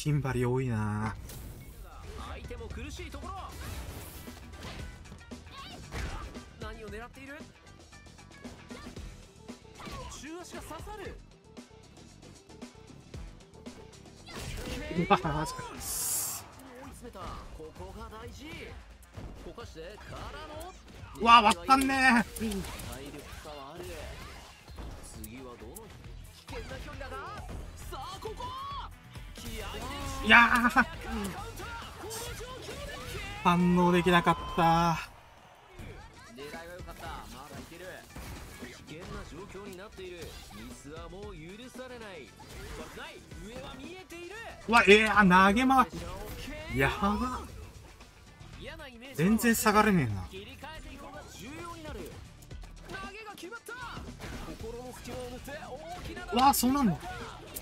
キンバリ多いな。 相手も苦しいところ。何を狙っている。中足が刺さる。 うわマジか。 追い詰めた。ここが大事。こかしてからの。 うわわかんね体力差はある。次はどの危険な距離だが。さあここ。気合いでえ。いやー反応できなかった。 狙いは良かった。まだいける。危険な状況になっている。ミスはもう許されない。上は見えている。 うわ投げ回りやば。全然下がれねえな。 切り替えていこうが重要になる。投げが決まった。心の隙間を縫って大きな。 うわそうなんだ。 火力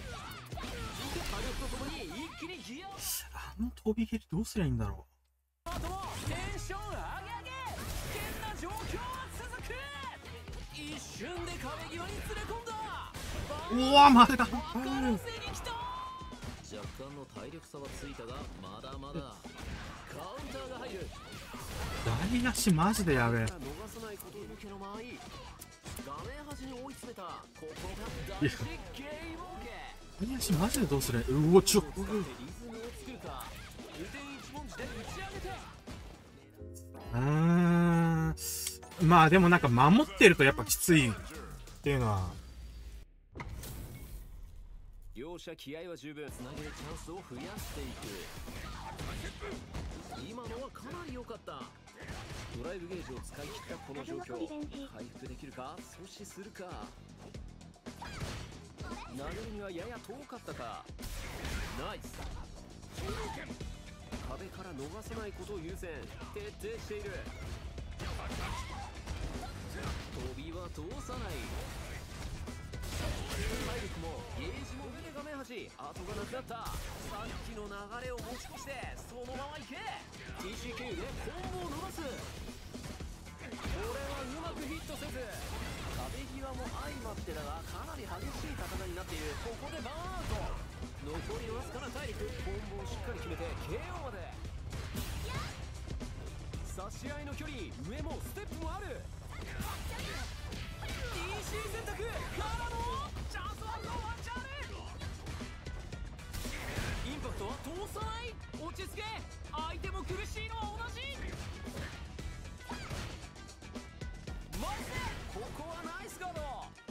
とともに一気にギアを。 あの飛び蹴りどうすりゃいいんだろあともテンション上げ上げ。危険な状況は続く。一瞬で壁際に連れ込んだ。 う。うわマジか。 バランスに来た。若干の体力差はついたがまだまだ。カウンターが入る。 大足マジでやべえ。 逃さないこと抜けの間合い。画面端に追い詰めた。ここが大事。ゲームオーケー。 大足マジでどうすりゃいい。うわちょっリズムを作るか。無点一文字で打ち上げた。 まあでもなんか守ってるとやっぱきついっていうのは。 両者気合は十分。つなげるチャンスを増やしていく。今のはかなり良かった。ドライブゲージを使い切ったこの状況。回復できるか。阻止するか。投げるにはやや遠かったか。ナイス。壁から逃さないことを優先。徹底している。飛びは通さない。体力もゲージも見て画面端。後がなくなった。さっきの流れを持ち越してそのままいけ。 TCK でコンボを伸ばす。これはうまくヒットせず。壁際も相まってだがかなり激しい戦いになっている。ここでバーンアウト。残りのわずかな体力。コンボをしっかり決めて KO まで。差し合いの距離。上もステップもある。 DC 選択からのチャンスワンのワンチャンネル。インパクトは通さない。落ち着け。相手も苦しいのは同じ。マジでここはナイスガード。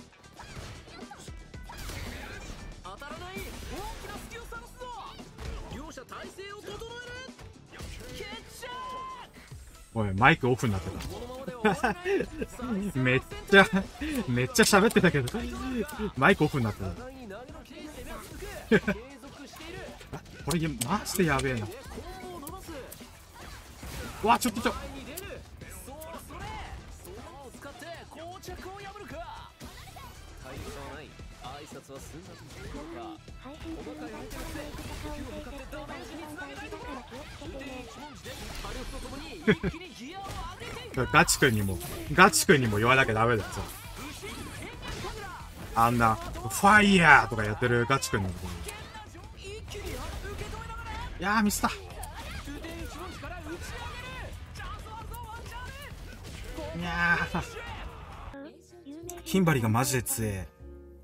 当たらない。大きな隙を探すぞ。両者体勢を整える。決着。 おいマイクオフになってた。 このままでは終わらない。 めっちゃ喋ってたけどマイクオフになってた。これマジでやべえな。うわちょっとガチ君にも言わなきゃダメだよ。あんなファイヤーとかやってるガチ君のところ。いやーミスった。いやーキンバリがマジで強え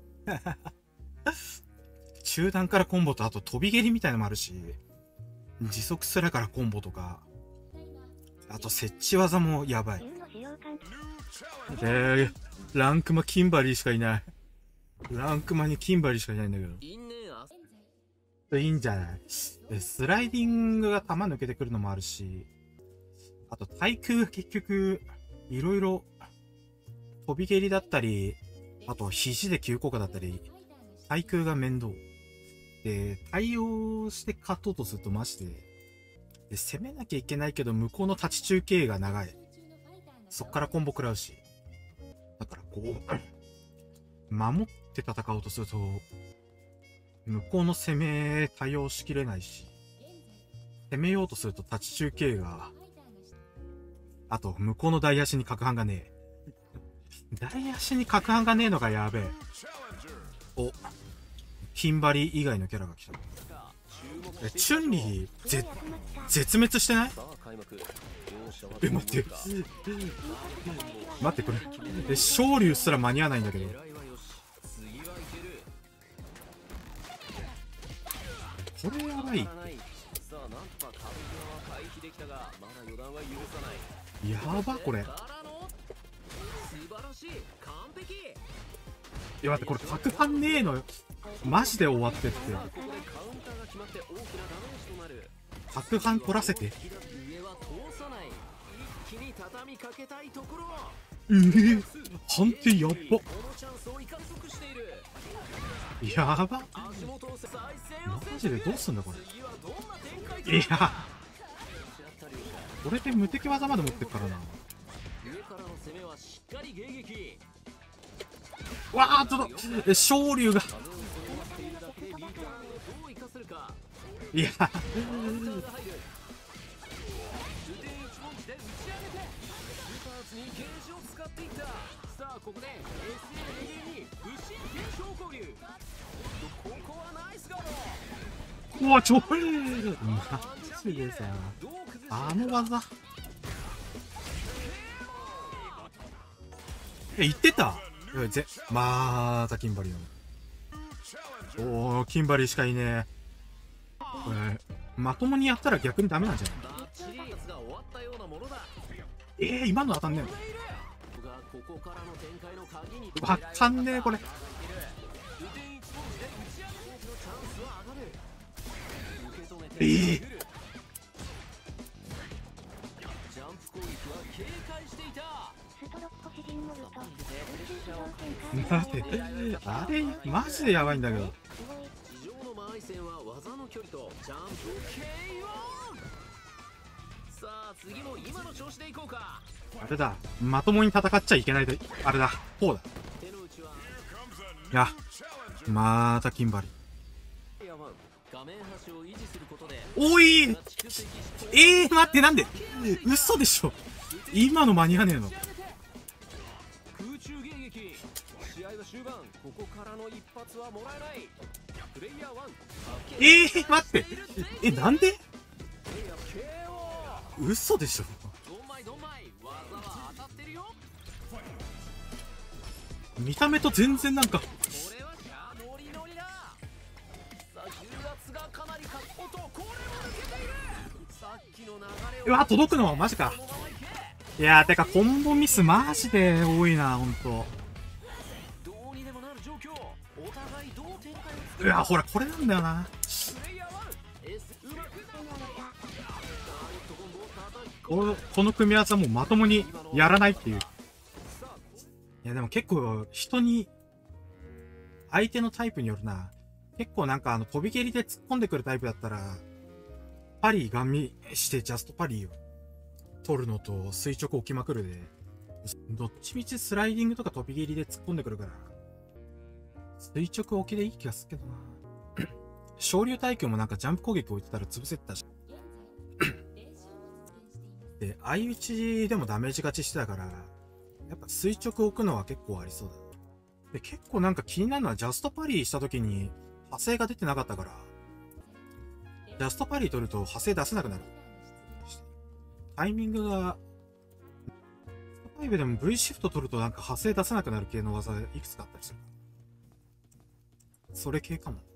中段からコンボとあと飛び蹴りみたいのもあるし、時速すらからコンボとか、あと設置技もやばい。ランクマキンバリーしかいない。ランクマにキンバリーしかいないんだけど。いいんじゃない？スライディングが球抜けてくるのもあるし、あと対空が結局、いろいろ飛び蹴りだったり、あと肘で急降下だったり、対空が面倒。で、対応して勝とうとするとマジで、攻めなきゃいけないけど、向こうの立ち中継が長い。そっからコンボ食らうし。だからこう、守って戦おうとすると、向こうの攻め対応しきれないし、攻めようとすると立ち中継が、あと向こうの大足に角反がねえ。大足に角反がねえのがやべえ。お、キンバリ以外のキャラが来た。 チュンリー、絶滅してない？待って。待って、これ。昇竜すら間に合わないんだけど。これやばい。やば、これ。いや、待って、これ、角反ねえのよ。マジで終わってって。角反取らせて。判定やっば。やば。マジでどうすんだこれ。いや、これで無敵技まで持ってっからな。わあ、ちょっと昇竜が。いやうわ、ちょマジでさ、あの技言ってた。またキンバリーの。おお、キンバリーしかいねえ。これまともにやったら逆にダメなんじゃない？今の当たんねえの？わかんねえこれ。待って、あれマジでやばいんだけど。あれだ、まともに戦っちゃいけないで、あれだ、こうだ。いや、またキンバリー。おい待って、なんで嘘でしょ。今の間に合わねえの。待って、なんで？嘘でしょ。見た目と全然なんか。うわ、届くのマジか。いやー、てかコンボミスマジで多いな、ほんと。うわ、ほらこれなんだよな。この組み合わせはもうまともにやらないっていう。いやでも結構人に相手のタイプによるな。結構なんか飛び蹴りで突っ込んでくるタイプだったらパリガン見してジャストパリを取るのと垂直置きまくるで、どっちみちスライディングとか飛び蹴りで突っ込んでくるから垂直置きでいい気がするけどな。昇竜対空もなんかジャンプ攻撃置いてたら潰せてたしで、相打ちでもダメージ勝ちしてたから、やっぱ垂直置くのは結構ありそうだ。で、結構なんか気になるのはジャストパリーした時に派生が出てなかったから、ジャストパリー取ると派生出せなくなる。タイミングが、5でも V シフト取るとなんか派生出せなくなる系の技いくつかあったりする。それ系かも。